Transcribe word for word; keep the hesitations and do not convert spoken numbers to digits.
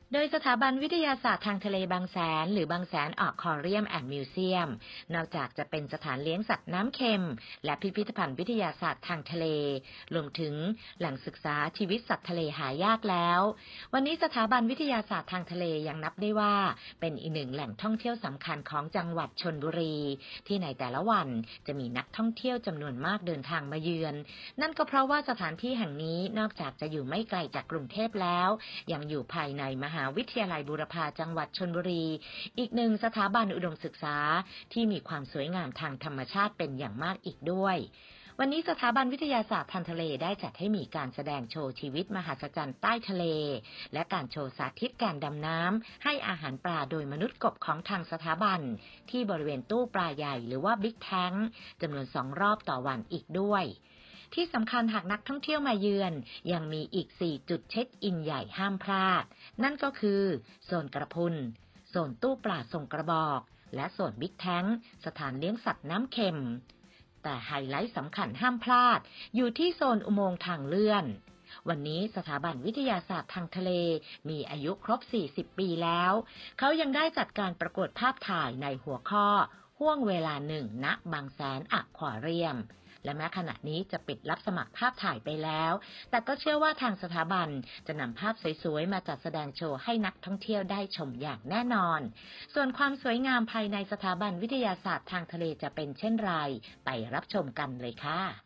โดยสถาบันวิทยาศาสตร์ทางทะเลบางแสนหรือบางแสนอควาเรียมแอนด์มิวเซียมนอกจากจะเป็นสถานเลี้ยงสัตว์น้ำเค็มและพิพิธภัณฑ์วิทยาศาสตร์ทางทะเลรวมถึงแหล่งศึกษาชีวิตสัตว์ทะเลหายากแล้ววันนี้สถาบันวิทยาศาสตร์ทางทะเลยังนับได้ว่าเป็นอีกหนึ่งแหล่งท่องเที่ยวสำคัญของจังหวัดชลบุรีที่ในแต่ละวันจะมีนักท่องเที่ยวจำนวนมากเดินทางมาเยือนนั่นก็เพราะว่าสถานที่แห่งนี้นอกจากจะอยู่ไม่ไกลจากกรุงเทพแล้วยังอยู่ภายในมหาวิทยาลัยบูรพาจังหวัดชลบุรีอีกหนึ่งสถาบันอุดมศึกษาที่มีความสวยงามทางธรรมชาติเป็นอย่างมากอีกด้วยวันนี้สถาบันวิทยาศาสตร์ทางทะเลได้จัดให้มีการแสดงโชว์ชีวิตมหัศจรรย์ใต้ทะเลและการโชว์สาธิตการดำน้ำให้อาหารปลาโดยมนุษย์กบของทางสถาบันที่บริเวณตู้ปลาใหญ่หรือว่าบิ๊กแทงค์จำนวนสองรอบต่อวันอีกด้วยที่สำคัญหากนักท่องเที่ยวมาเยือนยังมีอีกสี่จุดเช็คอินใหญ่ห้ามพลาดนั่นก็คือโซนกระพุนโซนตู้ปลาส่งกระบอกและโซนบิ๊กแทงค์สถานเลี้ยงสัตว์น้ำเค็มแต่ไฮไลท์สำคัญห้ามพลาดอยู่ที่โซนอุโมงค์ทางเลื่อนวันนี้สถาบันวิทยาศาสตร์ทางทะเลมีอายุครบสี่สิบปีแล้วเขายังได้จัดการประกวดภาพถ่ายในหัวข้อห้วงเวลาหนึ่งณบางแสนอควาเรียมและแม้ขณะนี้จะปิดรับสมัครภาพถ่ายไปแล้วแต่ก็เชื่อว่าทางสถาบันจะนำภาพสวยๆมาจัดแสดงโชว์ให้นักท่องเที่ยวได้ชมอย่างแน่นอนส่วนความสวยงามภายในสถาบันวิทยาศาสตร์ทางทะเลจะเป็นเช่นไรไปรับชมกันเลยค่ะ